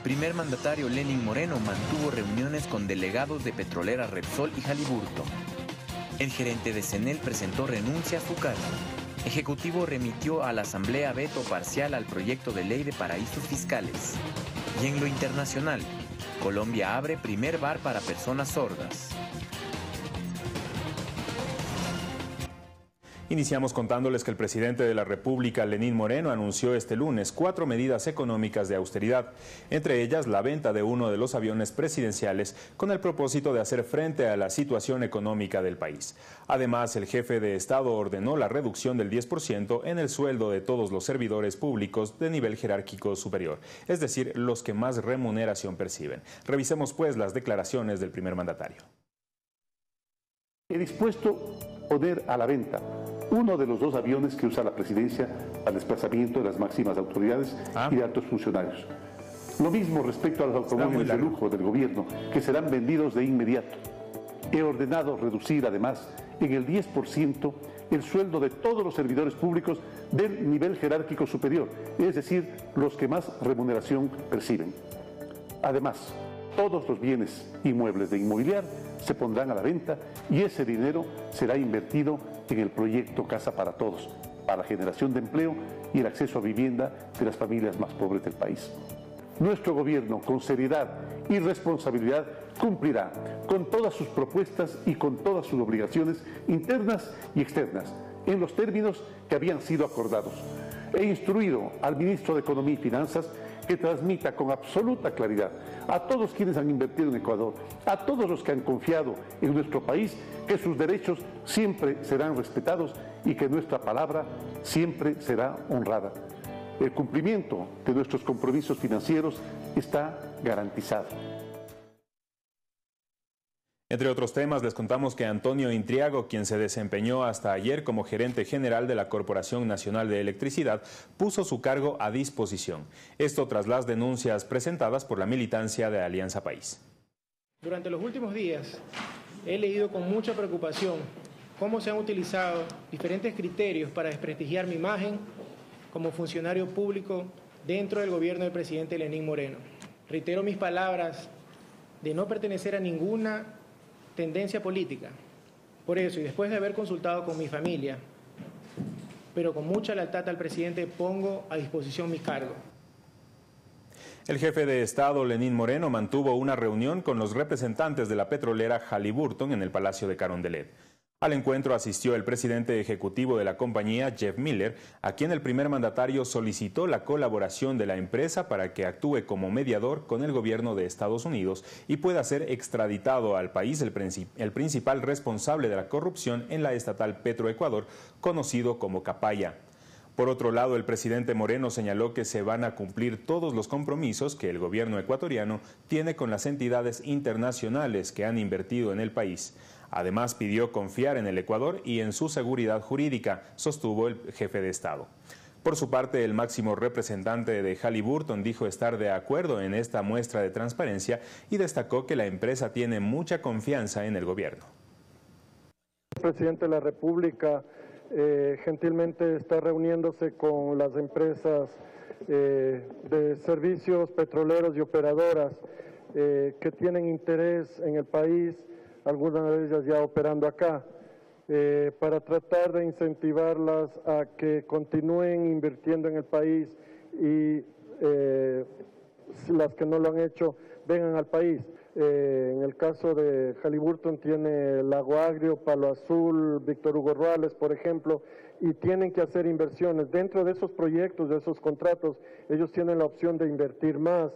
primer mandatario Lenín Moreno mantuvo reuniones con delegados de Petrolera Repsol y Halliburton. El gerente de CENEL presentó renuncia a su cargo. Ejecutivo remitió a la Asamblea veto parcial al proyecto de ley de paraísos fiscales. Y en lo internacional, Colombia abre primer bar para personas sordas. Iniciamos contándoles que el presidente de la República, Lenín Moreno, anunció este lunes 4 medidas económicas de austeridad, entre ellas la venta de uno de los aviones presidenciales con el propósito de hacer frente a la situación económica del país. Además, el jefe de Estado ordenó la reducción del 10% en el sueldo de todos los servidores públicos de nivel jerárquico superior, es decir, los que más remuneración perciben. Revisemos pues las declaraciones del primer mandatario. He dispuesto poner a la venta uno de los 2 aviones que usa la presidencia al desplazamiento de las máximas autoridades y de altos funcionarios. Lo mismo respecto a los automóviles de lujo del gobierno, que serán vendidos de inmediato. He ordenado reducir además en el 10% el sueldo de todos los servidores públicos del nivel jerárquico superior, es decir, los que más remuneración perciben. Además, todos los bienes inmuebles de Inmobiliar se pondrán a la venta y ese dinero será invertido en el proyecto Casa para Todos, para la generación de empleo y el acceso a vivienda de las familias más pobres del país. Nuestro gobierno, con seriedad y responsabilidad, cumplirá con todas sus propuestas y con todas sus obligaciones internas y externas, en los términos que habían sido acordados. He instruido al ministro de Economía y Finanzas que transmita con absoluta claridad a todos quienes han invertido en Ecuador, a todos los que han confiado en nuestro país, que sus derechos siempre serán respetados y que nuestra palabra siempre será honrada. El cumplimiento de nuestros compromisos financieros está garantizado. Entre otros temas, les contamos que Antonio Intriago, quien se desempeñó hasta ayer como gerente general de la Corporación Nacional de Electricidad, puso su cargo a disposición. Esto tras las denuncias presentadas por la militancia de Alianza País. Durante los últimos días he leído con mucha preocupación cómo se han utilizado diferentes criterios para desprestigiar mi imagen como funcionario público dentro del gobierno del presidente Lenín Moreno. Reitero mis palabras de no pertenecer a ninguna tendencia política. Por eso, y después de haber consultado con mi familia, pero con mucha lealtad al presidente, pongo a disposición mi cargo. El jefe de Estado, Lenín Moreno, mantuvo una reunión con los representantes de la petrolera Halliburton en el Palacio de Carondelet. Al encuentro asistió el presidente ejecutivo de la compañía, Jeff Miller, a quien el primer mandatario solicitó la colaboración de la empresa para que actúe como mediador con el gobierno de Estados Unidos y pueda ser extraditado al país el principal responsable de la corrupción en la estatal Petroecuador, conocido como Capaya. Por otro lado, el presidente Moreno señaló que se van a cumplir todos los compromisos que el gobierno ecuatoriano tiene con las entidades internacionales que han invertido en el país. Además, pidió confiar en el Ecuador y en su seguridad jurídica, sostuvo el jefe de Estado. Por su parte, el máximo representante de Halliburton dijo estar de acuerdo en esta muestra de transparencia y destacó que la empresa tiene mucha confianza en el gobierno. El presidente de la República gentilmente está reuniéndose con las empresas de servicios petroleros y operadoras que tienen interés en el país, algunas de ellas ya operando acá, para tratar de incentivarlas a que continúen invirtiendo en el país y las que no lo han hecho vengan al país. En el caso de Halliburton tiene Lago Agrio, Palo Azul, Víctor Hugo Ruales, por ejemplo, y tienen que hacer inversiones. Dentro de esos proyectos, de esos contratos, ellos tienen la opción de invertir más.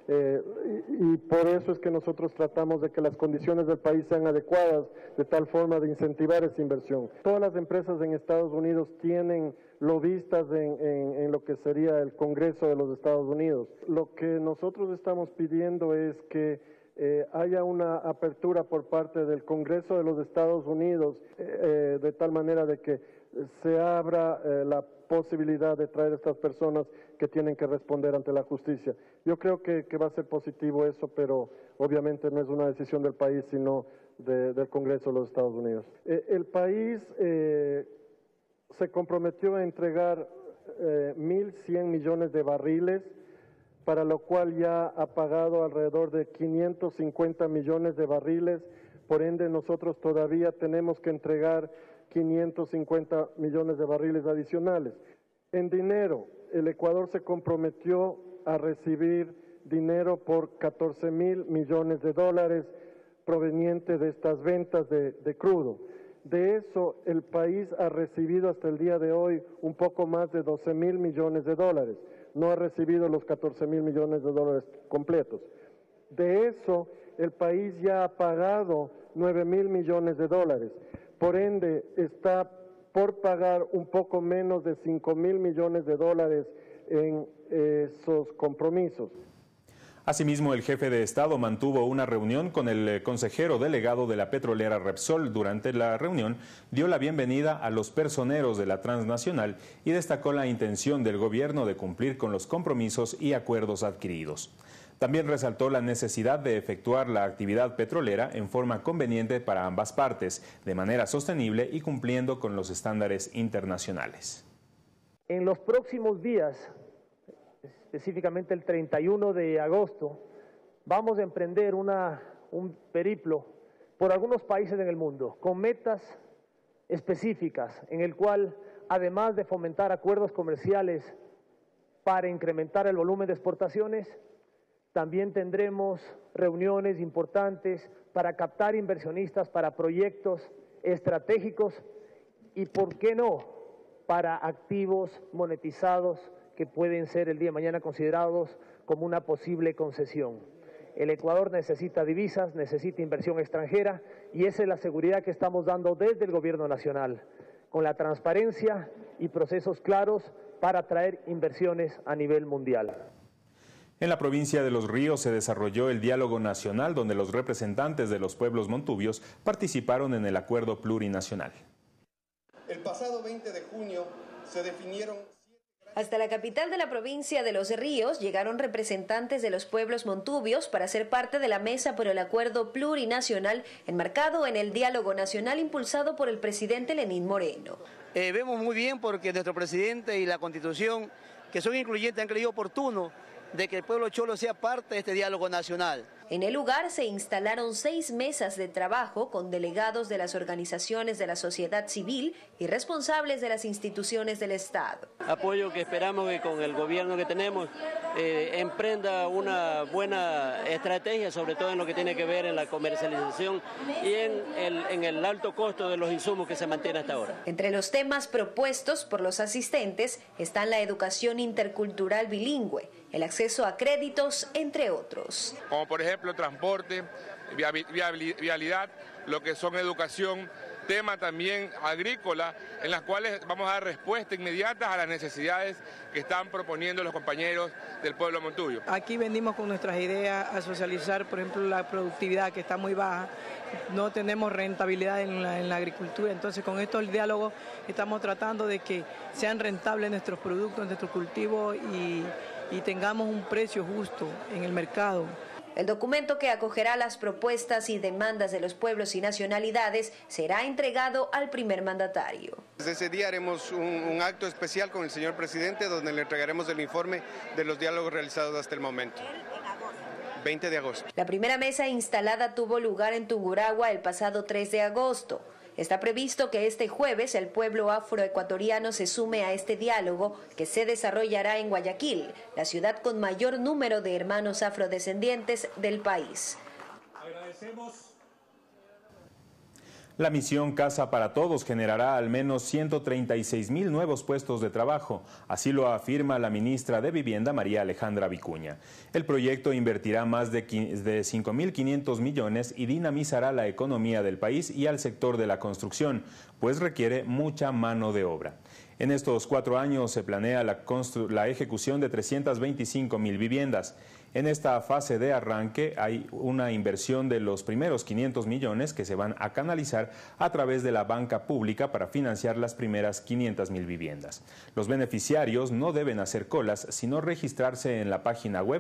Y por eso es que nosotros tratamos de que las condiciones del país sean adecuadas, de tal forma de incentivar esa inversión. Todas las empresas en Estados Unidos tienen lobistas en lo que sería el Congreso de los Estados Unidos. Lo que nosotros estamos pidiendo es que haya una apertura por parte del Congreso de los Estados Unidos, de tal manera de que se abra la posibilidad de traer a estas personas que tienen que responder ante la justicia. Yo creo que va a ser positivo eso, pero obviamente no es una decisión del país, sino del Congreso de los Estados Unidos. El país se comprometió a entregar 1.100 millones de barriles para lo cual ya ha pagado alrededor de 550 millones de barriles. Por ende, nosotros todavía tenemos que entregar 550 millones de barriles adicionales. En dinero, el Ecuador se comprometió a recibir dinero por 14.000 millones de dólares proveniente de estas ventas de crudo. De eso, el país ha recibido hasta el día de hoy un poco más de 12.000 millones de dólares. No ha recibido los 14.000 millones de dólares completos. De eso, el país ya ha pagado 9.000 millones de dólares. Por ende, está por pagar un poco menos de 5.000 millones de dólares en esos compromisos. Asimismo, el jefe de Estado mantuvo una reunión con el consejero delegado de la petrolera Repsol. Durante la reunión, dio la bienvenida a los personeros de la transnacional y destacó la intención del gobierno de cumplir con los compromisos y acuerdos adquiridos. También resaltó la necesidad de efectuar la actividad petrolera en forma conveniente para ambas partes, de manera sostenible y cumpliendo con los estándares internacionales. En los próximos días, específicamente el 31 de agosto, vamos a emprender un periplo por algunos países en el mundo, con metas específicas, en el cual, además de fomentar acuerdos comerciales para incrementar el volumen de exportaciones, también tendremos reuniones importantes para captar inversionistas para proyectos estratégicos y, ¿por qué no?, para activos monetizados que pueden ser el día de mañana considerados como una posible concesión. El Ecuador necesita divisas, necesita inversión extranjera y esa es la seguridad que estamos dando desde el Gobierno Nacional, con la transparencia y procesos claros para atraer inversiones a nivel mundial. En la provincia de Los Ríos se desarrolló el diálogo nacional donde los representantes de los pueblos montubios participaron en el acuerdo plurinacional. El pasado 20 de junio se definieron... Hasta la capital de la provincia de Los Ríos llegaron representantes de los pueblos montubios para ser parte de la mesa por el acuerdo plurinacional enmarcado en el diálogo nacional impulsado por el presidente Lenín Moreno. Vemos muy bien porque nuestro presidente y la Constitución, que son incluyentes, han creído oportuno de que el pueblo cholo sea parte de este diálogo nacional. En el lugar se instalaron 6 mesas de trabajo con delegados de las organizaciones de la sociedad civil y responsables de las instituciones del Estado. Apoyo que esperamos que con el gobierno que tenemos emprenda una buena estrategia, sobre todo en lo que tiene que ver en la comercialización y en el alto costo de los insumos que se mantiene hasta ahora. Entre los temas propuestos por los asistentes están la educación intercultural bilingüe, el acceso a créditos, entre otros. Como por ejemplo transporte, vialidad, lo que son educación, tema también agrícola, en las cuales vamos a dar respuesta inmediata a las necesidades que están proponiendo los compañeros del pueblo montubio. Aquí venimos con nuestras ideas a socializar, por ejemplo, la productividad que está muy baja, no tenemos rentabilidad en la agricultura, entonces con estos diálogos estamos tratando de que sean rentables nuestros productos, nuestros cultivos y tengamos un precio justo en el mercado. El documento que acogerá las propuestas y demandas de los pueblos y nacionalidades será entregado al primer mandatario. Desde ese día haremos un acto especial con el señor presidente donde le entregaremos el informe de los diálogos realizados hasta el momento. 20 de agosto. La primera mesa instalada tuvo lugar en Tungurahua el pasado 3 de agosto. Está previsto que este jueves el pueblo afroecuatoriano se sume a este diálogo que se desarrollará en Guayaquil, la ciudad con mayor número de hermanos afrodescendientes del país. Agradecemos. La misión Casa para Todos generará al menos 136.000 nuevos puestos de trabajo, así lo afirma la ministra de Vivienda María Alejandra Vicuña. El proyecto invertirá más de 5.500 millones y dinamizará la economía del país y al sector de la construcción, pues requiere mucha mano de obra. En estos 4 años se planea la ejecución de 325.000 viviendas. En esta fase de arranque hay una inversión de los primeros 500 millones que se van a canalizar a través de la banca pública para financiar las primeras 500.000 viviendas. Los beneficiarios no deben hacer colas, sino registrarse en la página web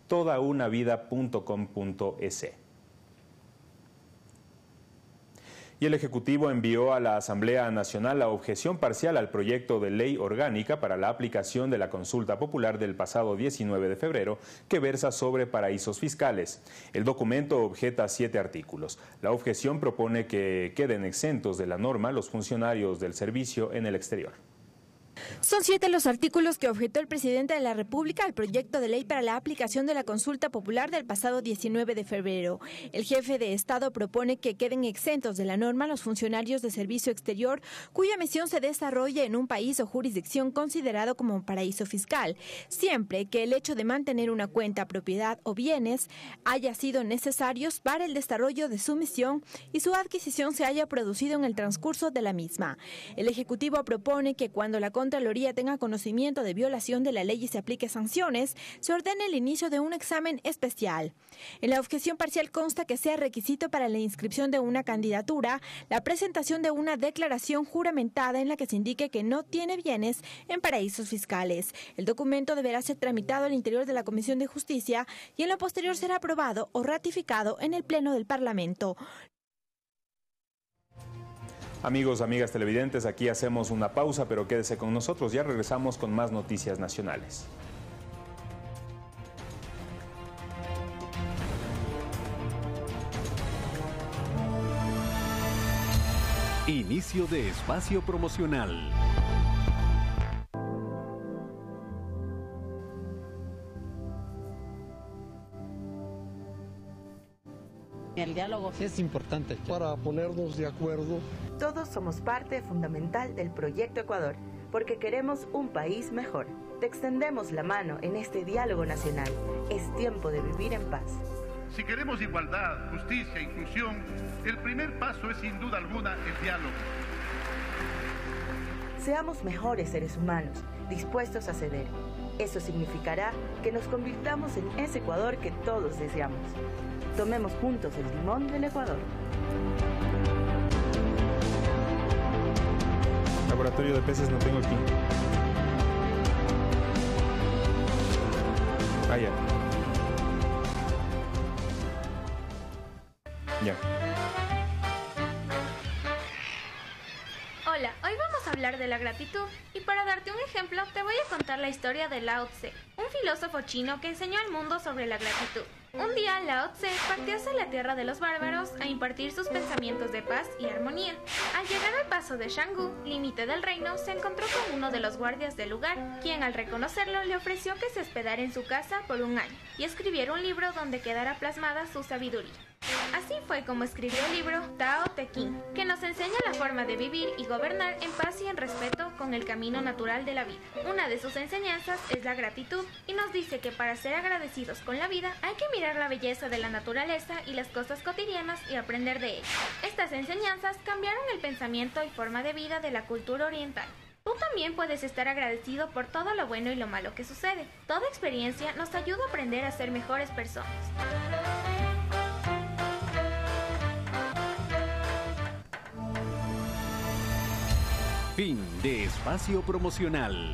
www.todaunavida.com.es. Y el Ejecutivo envió a la Asamblea Nacional la objeción parcial al proyecto de ley orgánica para la aplicación de la consulta popular del pasado 19 de febrero que versa sobre paraísos fiscales. El documento objeta 7 artículos. La objeción propone que queden exentos de la norma los funcionarios del servicio en el exterior. Son 7 los artículos que objetó el presidente de la República al proyecto de ley para la aplicación de la consulta popular del pasado 19 de febrero. El jefe de Estado propone que queden exentos de la norma los funcionarios de servicio exterior cuya misión se desarrolle en un país o jurisdicción considerado como paraíso fiscal, siempre que el hecho de mantener una cuenta, propiedad o bienes haya sido necesarios para el desarrollo de su misión y su adquisición se haya producido en el transcurso de la misma. El Ejecutivo propone que cuando la Contraloría tenga conocimiento de violación de la ley y se aplique sanciones, se ordene el inicio de un examen especial. En la objeción parcial consta que sea requisito para la inscripción de una candidatura la presentación de una declaración juramentada en la que se indique que no tiene bienes en paraísos fiscales. El documento deberá ser tramitado al interior de la Comisión de Justicia y en lo posterior será aprobado o ratificado en el Pleno del Parlamento. Amigos, amigas televidentes, aquí hacemos una pausa, pero quédese con nosotros. Ya regresamos con más noticias nacionales. Inicio de espacio promocional. El diálogo es importante para ponernos de acuerdo. Todos somos parte fundamental del Proyecto Ecuador, porque queremos un país mejor. Te extendemos la mano en este diálogo nacional. Es tiempo de vivir en paz. Si queremos igualdad, justicia e inclusión, el primer paso es sin duda alguna el diálogo. Seamos mejores seres humanos, dispuestos a ceder. Eso significará que nos convirtamos en ese Ecuador que todos deseamos. Tomemos juntos el timón del Ecuador. Laboratorio de peces no tengo aquí. Ah, ya. Ya. Hola, hoy vamos a hablar de la gratitud y para darte un ejemplo te voy a contar la historia de Lao Tse, un filósofo chino que enseñó al mundo sobre la gratitud. Un día Lao Tse partió hacia la tierra de los bárbaros a impartir sus pensamientos de paz y armonía. Al llegar al paso de Shanggu, límite del reino, se encontró con uno de los guardias del lugar, quien al reconocerlo le ofreció que se hospedara en su casa por un año y escribiera un libro donde quedara plasmada su sabiduría. Así fue como escribió el libro Tao Te Ching, que nos enseña la forma de vivir y gobernar en paz y en respeto con el camino natural de la vida. Una de sus enseñanzas es la gratitud y nos dice que para ser agradecidos con la vida hay que mirar la belleza de la naturaleza y las cosas cotidianas y aprender de ellas. Estas enseñanzas cambiaron el pensamiento y forma de vida de la cultura oriental. Tú también puedes estar agradecido por todo lo bueno y lo malo que sucede. Toda experiencia nos ayuda a aprender a ser mejores personas. Fin de espacio promocional.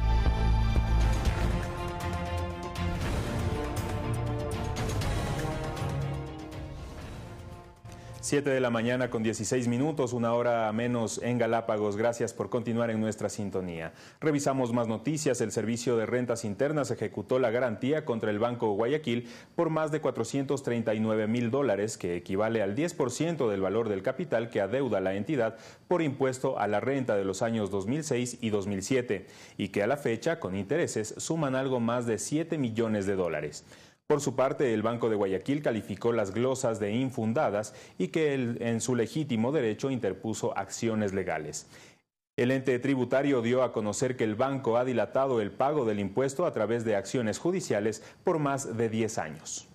7 de la mañana con 16 minutos, una hora menos en Galápagos. Gracias por continuar en nuestra sintonía. Revisamos más noticias. El Servicio de Rentas Internas ejecutó la garantía contra el Banco Guayaquil por más de $439,000, que equivale al 10% del valor del capital que adeuda la entidad por impuesto a la renta de los años 2006 y 2007, y que a la fecha, con intereses, suman algo más de $7 millones. Por su parte, el Banco de Guayaquil calificó las glosas de infundadas y que en su legítimo derecho interpuso acciones legales. El ente tributario dio a conocer que el banco ha dilatado el pago del impuesto a través de acciones judiciales por más de 10 años.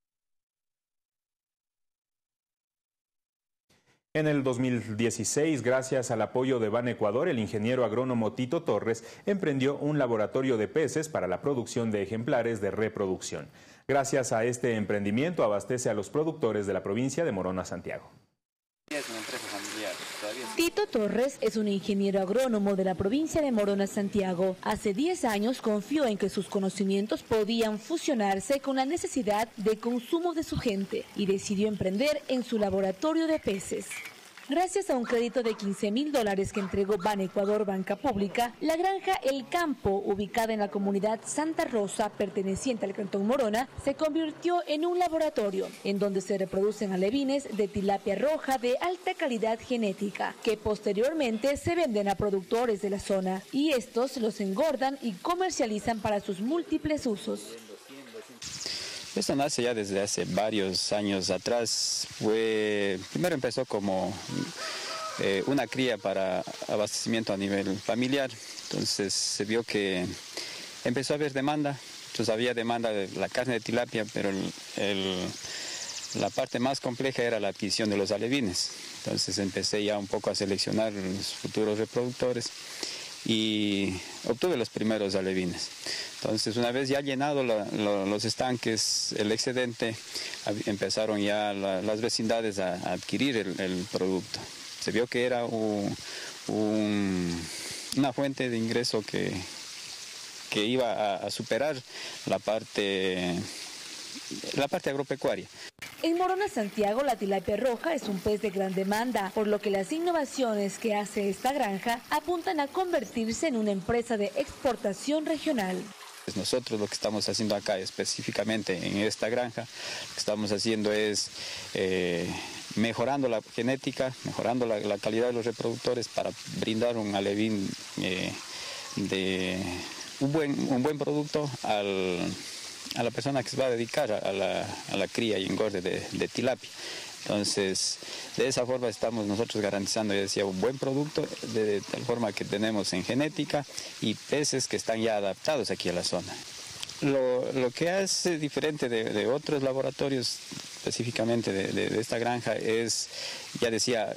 En el 2016, gracias al apoyo de Banecuador, el ingeniero agrónomo Tito Torres emprendió un laboratorio de peces para la producción de ejemplares de reproducción. Gracias a este emprendimiento abastece a los productores de la provincia de Morona, Santiago. Es una empresa familiar. Tito Torres es un ingeniero agrónomo de la provincia de Morona, Santiago. Hace 10 años confió en que sus conocimientos podían fusionarse con la necesidad de consumo de su gente y decidió emprender en su laboratorio de peces. Gracias a un crédito de $15,000 que entregó Ban Ecuador Banca Pública, la granja El Campo, ubicada en la comunidad Santa Rosa, perteneciente al Cantón Morona, se convirtió en un laboratorio en donde se reproducen alevines de tilapia roja de alta calidad genética, que posteriormente se venden a productores de la zona, y estos los engordan y comercializan para sus múltiples usos. Esto nace ya desde hace varios años atrás. Primero empezó como una cría para abastecimiento a nivel familiar. Entonces se vio que empezó a haber demanda. Entonces había demanda de la carne de tilapia, pero la parte más compleja era la adquisición de los alevines. Entonces empecé ya un poco a seleccionar los futuros reproductores y obtuve los primeros alevines. Entonces, una vez ya llenado los estanques, el excedente, empezaron ya las vecindades a adquirir el producto. Se vio que era una fuente de ingreso que iba a superar la parte agropecuaria. En Morona, Santiago, la tilapia roja es un pez de gran demanda, por lo que las innovaciones que hace esta granja apuntan a convertirse en una empresa de exportación regional. Nosotros lo que estamos haciendo acá, específicamente en esta granja, lo que estamos haciendo es mejorando la genética, mejorando la calidad de los reproductores para brindar un alevín de un buen producto a la persona que se va a dedicar a la cría y engorde de tilapia. Entonces, de esa forma estamos nosotros garantizando, ya decía, un buen producto, de tal forma que tenemos en genética y peces que están ya adaptados aquí a la zona. Lo que hace diferente de otros laboratorios, específicamente de esta granja, es, ya decía,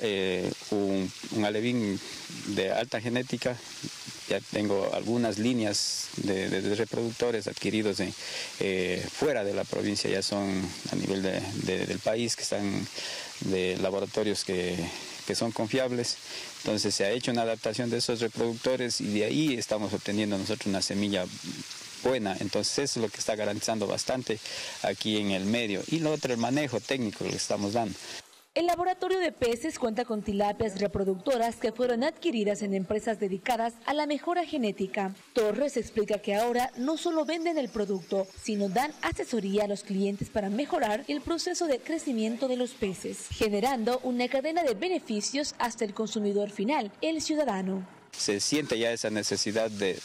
un alevín de alta genética. Ya tengo algunas líneas de reproductores adquiridos fuera de la provincia, ya son a nivel del país, que están de laboratorios que son confiables. Entonces se ha hecho una adaptación de esos reproductores y de ahí estamos obteniendo nosotros una semilla buena. Entonces eso es lo que está garantizando bastante aquí en el medio. Y lo otro, el manejo técnico que le estamos dando. El laboratorio de peces cuenta con tilapias reproductoras que fueron adquiridas en empresas dedicadas a la mejora genética. Torres explica que ahora no solo venden el producto, sino dan asesoría a los clientes para mejorar el proceso de crecimiento de los peces, generando una cadena de beneficios hasta el consumidor final, el ciudadano. Se siente ya esa necesidad de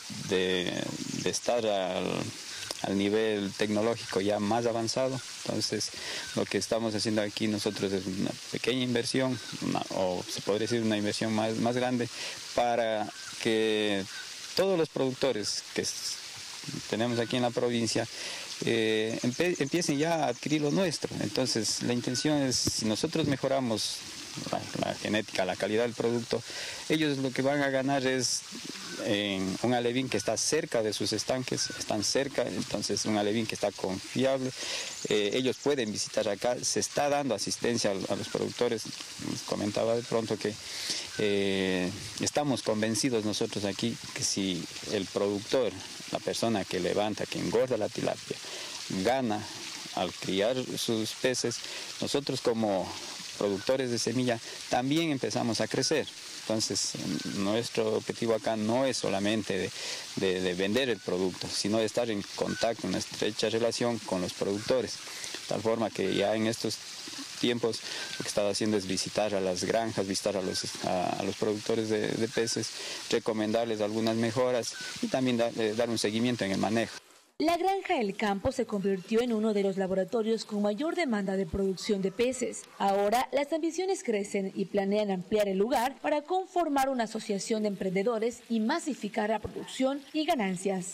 estar al nivel tecnológico ya más avanzado. Entonces, lo que estamos haciendo aquí nosotros es una pequeña inversión, o se podría decir una inversión más grande, para que todos los productores que tenemos aquí en la provincia empiecen ya a adquirir lo nuestro. Entonces, la intención es, si nosotros mejoramos la genética, la calidad del producto, ellos lo que van a ganar es un alevín que está cerca de sus estanques, están cerca, entonces un alevín que está confiable. Ellos pueden visitar acá, se está dando asistencia a los productores. Les comentaba de pronto que estamos convencidos nosotros aquí que si el productor, la persona que levanta, que engorda la tilapia, gana al criar sus peces, nosotros como productores de semilla también empezamos a crecer. Entonces, nuestro objetivo acá no es solamente de vender el producto, sino de estar en contacto, en una estrecha relación con los productores. De tal forma que ya en estos tiempos lo que he estado haciendo es visitar a las granjas, visitar a los productores de peces, recomendarles algunas mejoras y también dar un seguimiento en el manejo. La granja El Campo se convirtió en uno de los laboratorios con mayor demanda de producción de peces. Ahora las ambiciones crecen y planean ampliar el lugar para conformar una asociación de emprendedores y masificar la producción y ganancias.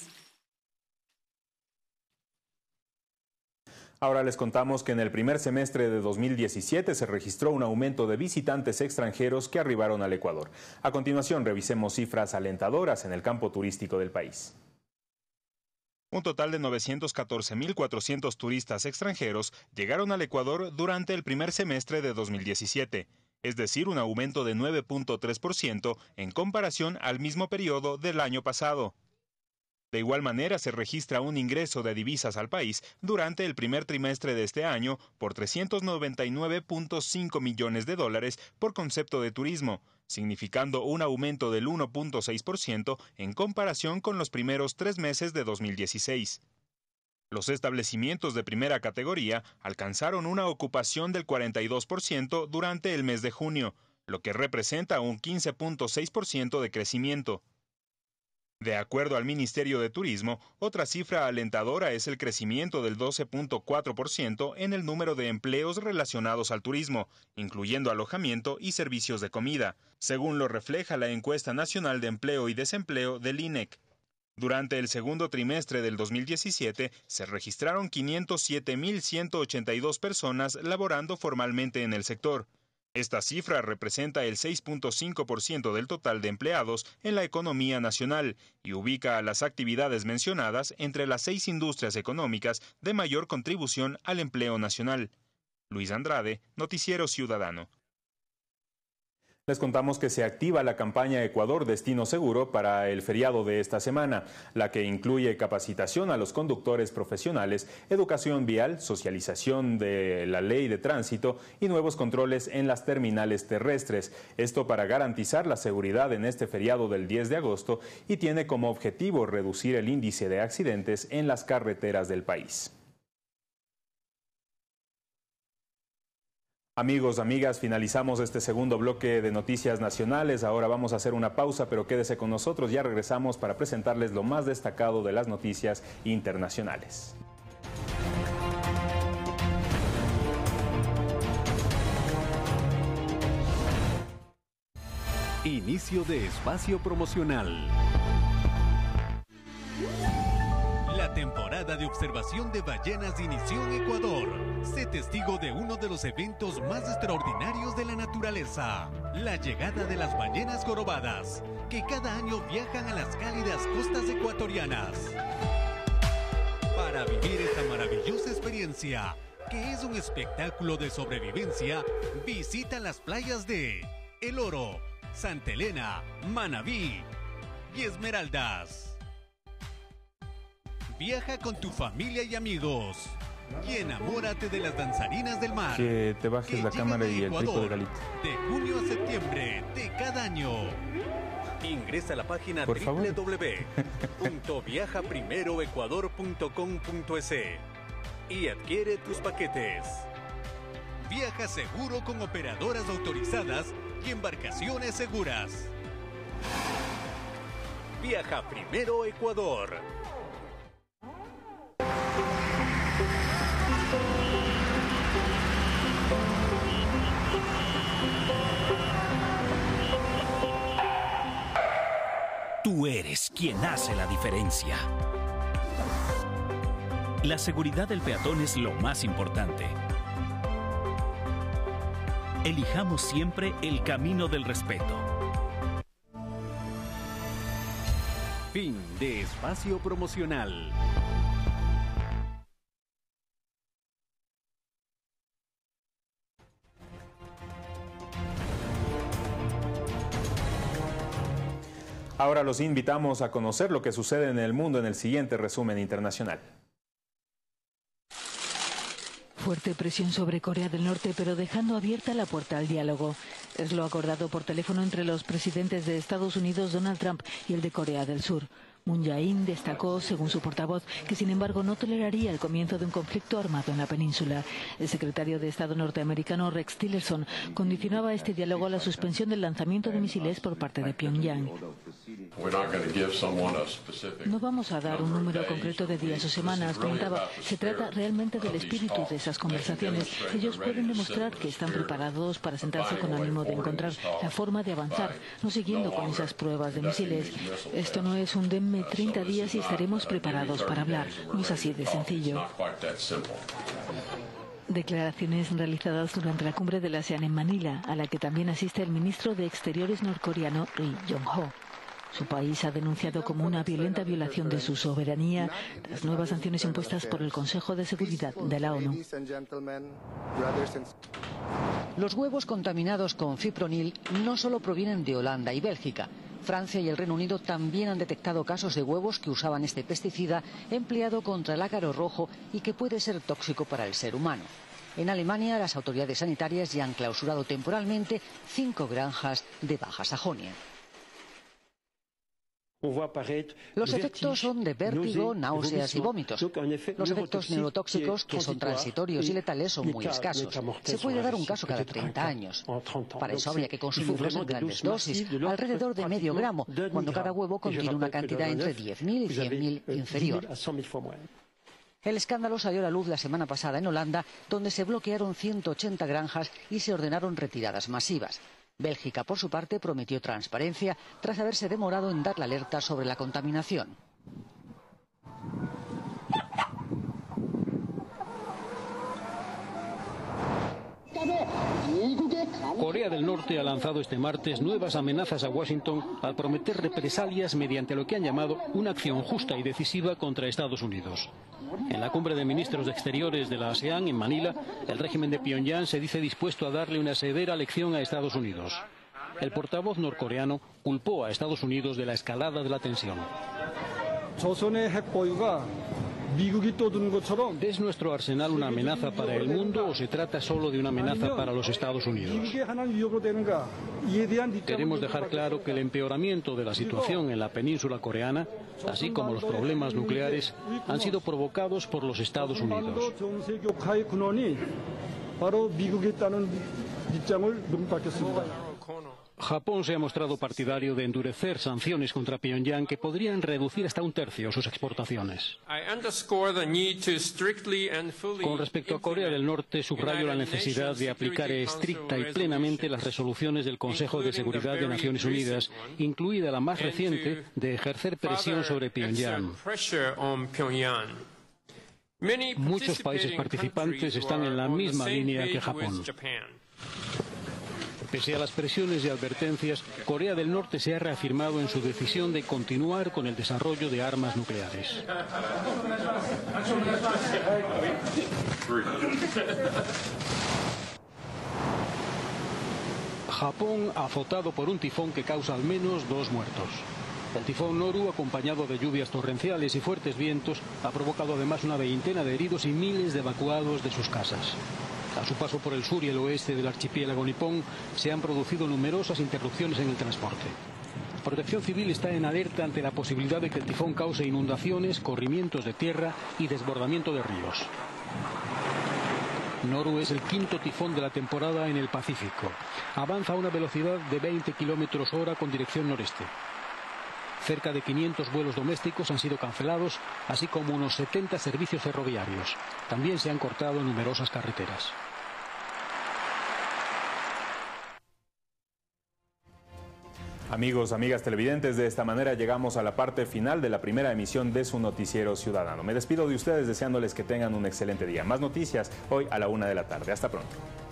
Ahora les contamos que en el primer semestre de 2017 se registró un aumento de visitantes extranjeros que arribaron al Ecuador. A continuación, revisemos cifras alentadoras en el campo turístico del país. Un total de 914.400 turistas extranjeros llegaron al Ecuador durante el primer semestre de 2017, es decir, un aumento de 9.3% en comparación al mismo periodo del año pasado. De igual manera, se registra un ingreso de divisas al país durante el primer trimestre de este año por 399.5 millones de dólares por concepto de turismo, significando un aumento del 1.6% en comparación con los primeros 3 meses de 2016. Los establecimientos de primera categoría alcanzaron una ocupación del 42% durante el mes de junio, lo que representa un 15.6% de crecimiento. De acuerdo al Ministerio de Turismo, otra cifra alentadora es el crecimiento del 12.4% en el número de empleos relacionados al turismo, incluyendo alojamiento y servicios de comida, según lo refleja la Encuesta Nacional de Empleo y Desempleo del INEC. Durante el segundo trimestre del 2017, se registraron 507.182 personas laborando formalmente en el sector. Esta cifra representa el 6.5% del total de empleados en la economía nacional y ubica a las actividades mencionadas entre las 6 industrias económicas de mayor contribución al empleo nacional. Luis Andrade, Noticiero Ciudadano. Les contamos que se activa la campaña Ecuador Destino Seguro para el feriado de esta semana, la que incluye capacitación a los conductores profesionales, educación vial, socialización de la ley de tránsito y nuevos controles en las terminales terrestres. Esto para garantizar la seguridad en este feriado del 10 de agosto y tiene como objetivo reducir el índice de accidentes en las carreteras del país. Amigos, amigas, finalizamos este segundo bloque de noticias nacionales. Ahora vamos a hacer una pausa, pero quédese con nosotros. Ya regresamos para presentarles lo más destacado de las noticias internacionales. Inicio de espacio promocional. La temporada de observación de ballenas inició en Ecuador. Sé testigo de uno de los eventos más extraordinarios de la naturaleza, la llegada de las ballenas jorobadas, que cada año viajan a las cálidas costas ecuatorianas. Para vivir esta maravillosa experiencia, que es un espectáculo de sobrevivencia, visita las playas de El Oro, Santa Elena, Manabí y Esmeraldas. Viaja con tu familia y amigos y enamórate de las danzarinas del mar. Que te bajes la cámara y el pico de Galito. De junio a septiembre de cada año. Ingresa a la página www.viajaprimeroecuador.com.es y adquiere tus paquetes. Viaja seguro con operadoras autorizadas y embarcaciones seguras. Viaja Primero Ecuador. Tú eres quien hace la diferencia. La seguridad del peatón es lo más importante. Elijamos siempre el camino del respeto. Fin de espacio promocional. Ahora los invitamos a conocer lo que sucede en el mundo en el siguiente resumen internacional. Fuerte presión sobre Corea del Norte, pero dejando abierta la puerta al diálogo. Es lo acordado por teléfono entre los presidentes de Estados Unidos, Donald Trump, y el de Corea del Sur. Moon Jae-in destacó, según su portavoz, que sin embargo no toleraría el comienzo de un conflicto armado en la península. El secretario de Estado norteamericano, Rex Tillerson, condicionaba este diálogo a la suspensión del lanzamiento de misiles por parte de Pyongyang. No vamos a dar un número concreto de días o semanas, comentaba. Se trata realmente del espíritu de esas conversaciones. Ellos pueden demostrar que están preparados para sentarse con ánimo de encontrar la forma de avanzar, no siguiendo con esas pruebas de misiles. Esto no es un denme 30 días y estaremos preparados para hablar. No es así de sencillo. Declaraciones realizadas durante la cumbre de la ASEAN en Manila, a la que también asiste el ministro de Exteriores norcoreano Ri Yong-ho. Su país ha denunciado como una violenta violación de su soberanía las nuevas sanciones impuestas por el Consejo de Seguridad de la ONU. Los huevos contaminados con fipronil no solo provienen de Holanda y Bélgica. Francia y el Reino Unido también han detectado casos de huevos que usaban este pesticida empleado contra el ácaro rojo y que puede ser tóxico para el ser humano. En Alemania, las autoridades sanitarias ya han clausurado temporalmente 5 granjas de Baja Sajonia. Los efectos son de vértigo, náuseas y vómitos. Los efectos neurotóxicos, que son transitorios y letales, son muy escasos. Se puede dar un caso cada 30 años. Para eso habría que consumirlos en grandes dosis, alrededor de medio gramo, cuando cada huevo contiene una cantidad entre 10.000 y 100.000 inferior. El escándalo salió a la luz la semana pasada en Holanda, donde se bloquearon 180 granjas y se ordenaron retiradas masivas. Bélgica, por su parte, prometió transparencia tras haberse demorado en dar la alerta sobre la contaminación. Corea del Norte ha lanzado este martes nuevas amenazas a Washington al prometer represalias mediante lo que han llamado una acción justa y decisiva contra Estados Unidos. En la cumbre de ministros de Exteriores de la ASEAN en Manila, el régimen de Pyongyang se dice dispuesto a darle una severa lección a Estados Unidos. El portavoz norcoreano culpó a Estados Unidos de la escalada de la tensión. ¿Es nuestro arsenal una amenaza para el mundo o se trata solo de una amenaza para los Estados Unidos? Queremos dejar claro que el empeoramiento de la situación en la península coreana, así como los problemas nucleares, han sido provocados por los Estados Unidos. Japón se ha mostrado partidario de endurecer sanciones contra Pyongyang que podrían reducir hasta 1/3 sus exportaciones. Con respecto a Corea del Norte, subrayo la necesidad de aplicar estricta y plenamente las resoluciones del Consejo de Seguridad de Naciones Unidas, incluida la más reciente de ejercer presión sobre Pyongyang. Muchos países participantes están en la misma línea que Japón. Pese a las presiones y advertencias, Corea del Norte se ha reafirmado en su decisión de continuar con el desarrollo de armas nucleares. Japón azotado por un tifón que causa al menos 2 muertos. El tifón Noru, acompañado de lluvias torrenciales y fuertes vientos, ha provocado además una veintena de heridos y miles de evacuados de sus casas. A su paso por el sur y el oeste del archipiélago nipón se han producido numerosas interrupciones en el transporte. Protección Civil está en alerta ante la posibilidad de que el tifón cause inundaciones, corrimientos de tierra y desbordamiento de ríos. Noru es el 5º tifón de la temporada en el Pacífico. Avanza a una velocidad de 20 km/h con dirección noreste. Cerca de 500 vuelos domésticos han sido cancelados, así como unos 70 servicios ferroviarios. También se han cortado numerosas carreteras. Amigos, amigas televidentes, de esta manera llegamos a la parte final de la primera emisión de su noticiero ciudadano. Me despido de ustedes deseándoles que tengan un excelente día. Más noticias hoy a la 1 de la tarde. Hasta pronto.